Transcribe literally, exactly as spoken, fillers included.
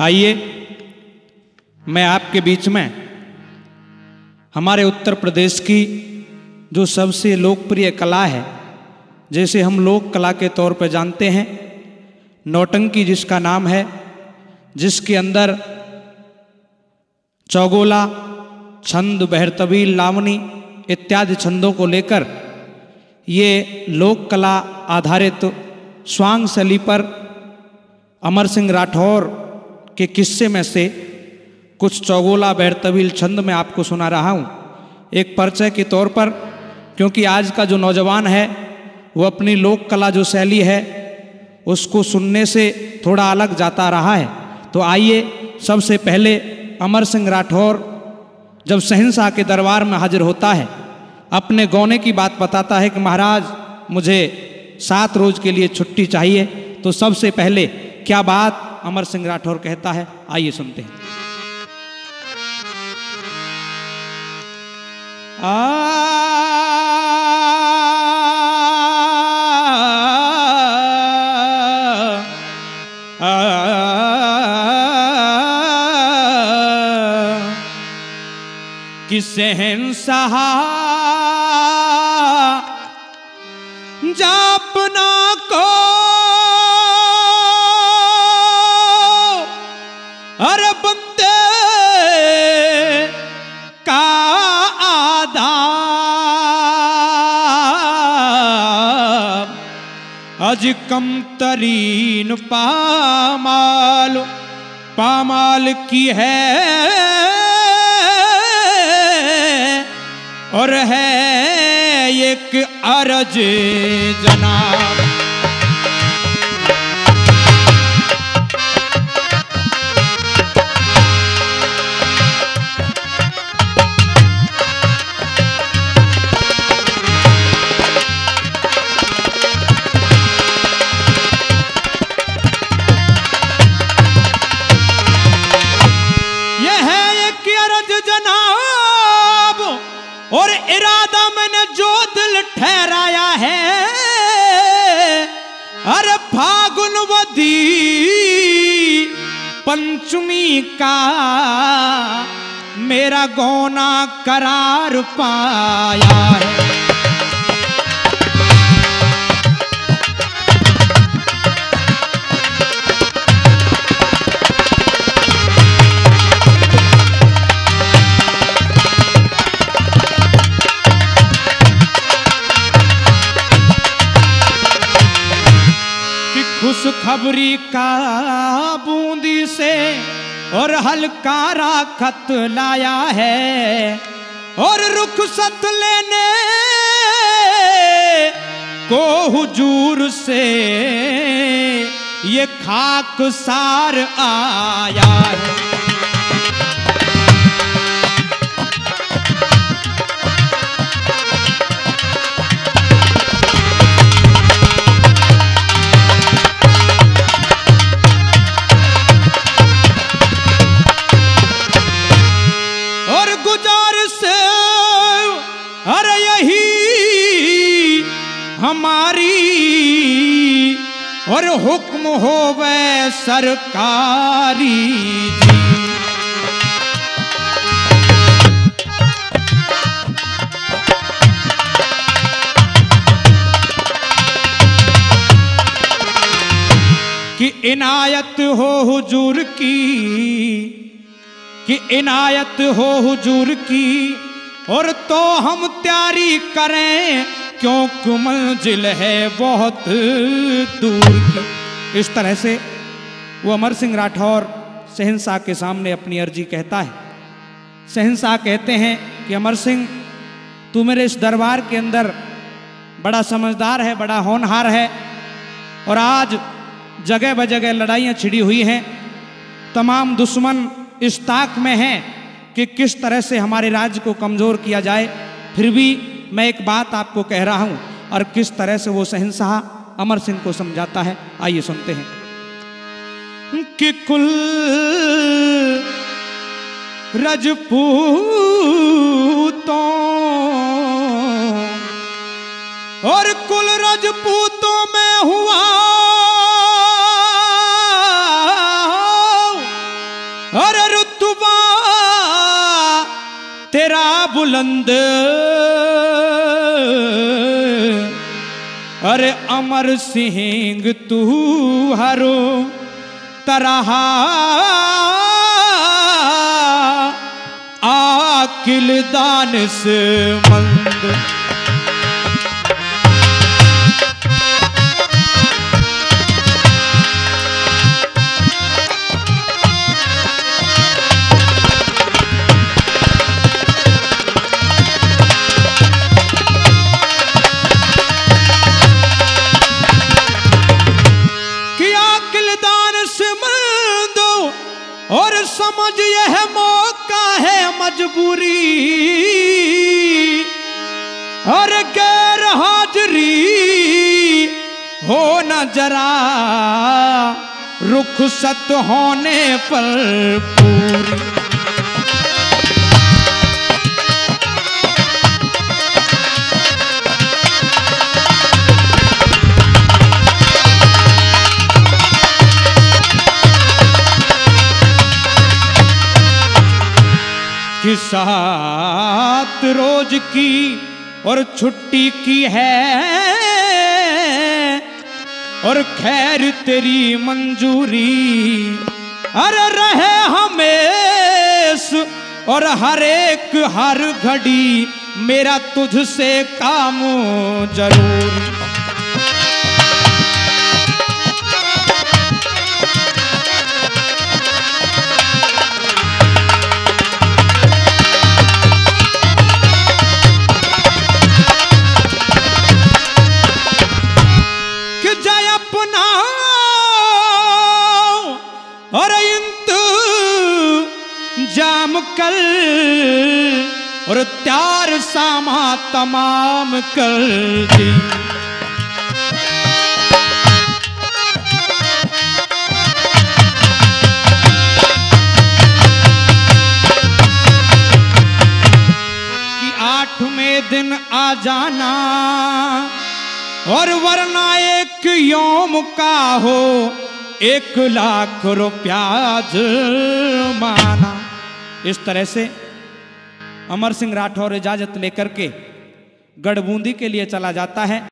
आइए मैं आपके बीच में हमारे उत्तर प्रदेश की जो सबसे लोकप्रिय कला है, जैसे हम लोक कला के तौर पर जानते हैं नौटंकी जिसका नाम है, जिसके अंदर चौगोला, छंद, बहरतबील, लावनी इत्यादि छंदों को लेकर ये लोक कला आधारित स्वांग शैली पर अमर सिंह राठौर के किस्से में से कुछ चौगोला बहरतबील छंद में आपको सुना रहा हूँ, एक परिचय के तौर पर, क्योंकि आज का जो नौजवान है वो अपनी लोक कला जो शैली है उसको सुनने से थोड़ा अलग जाता रहा है। तो आइए सबसे पहले अमर सिंह राठौर जब शहंशाह के दरबार में हाजिर होता है, अपने गौने की बात बताता है कि महाराज मुझे सात रोज के लिए छुट्टी चाहिए। तो सबसे पहले क्या बात अमर सिंह राठौर कहता है, आइए सुनते हैं। आ, आ, कि शहंशाह जापना को हर बंदे का आदाब अज कम तरीन पामाल पामाल की है और है एक अर्ज जनाब। यह है एक अर्ज जनाब और इरादा मैंने जो दिल ठहराया है, अरे फागुन वदी पंचमी का मेरा गौना करार पाया है। खुशखबरी का बूंदी से और हलकारा खत लाया है और रुखसत लेने को हुजूर से ये खाकसार आया है। अरे यही हमारी और हुक्म हो वे सरकारी जी। कि इनायत हो हुजूर की, कि इनायत हो हुजूर की और तो हम तैयारी करें क्योंकि मंजिल है बहुत दूर की। इस तरह से वो अमर सिंह राठौर शहंशाह के सामने अपनी अर्जी कहता है। शहंशाह कहते हैं कि अमर सिंह तू मेरे इस दरबार के अंदर बड़ा समझदार है, बड़ा होनहार है और आज जगह ब जगह लड़ाइयाँ छिड़ी हुई हैं, तमाम दुश्मन इस ताक में हैं कि किस तरह से हमारे राज्य को कमज़ोर किया जाए। फिर भी मैं एक बात आपको कह रहा हूँ और किस तरह से वो शहंशाह अमर सिंह को समझाता है, आइए सुनते हैं। कि कुल रजपूतों और कुल रजपूतों में हुआ बुलंद अरे अमर सिंह तू हरो तरह आकिल दानिशमंद। और समझ यह मौका है मजबूरी और गैर हाजरी हो न जरा रुखसत होने पर पूरी। कि सात रोज की और छुट्टी की है और खैर तेरी मंजूरी अरे रहे हमेश और हर एक हर घड़ी मेरा तुझसे काम जरूर। और इंतजाम कर और त्यार सामा तमाम कर दी। कि आठवें दिन आ जाना और वरना एक यौम का हो एक लाख रुपया जुर्माना। इस तरह से अमर सिंह राठौर इजाजत लेकर के गढ़बूंदी के लिए चला जाता है।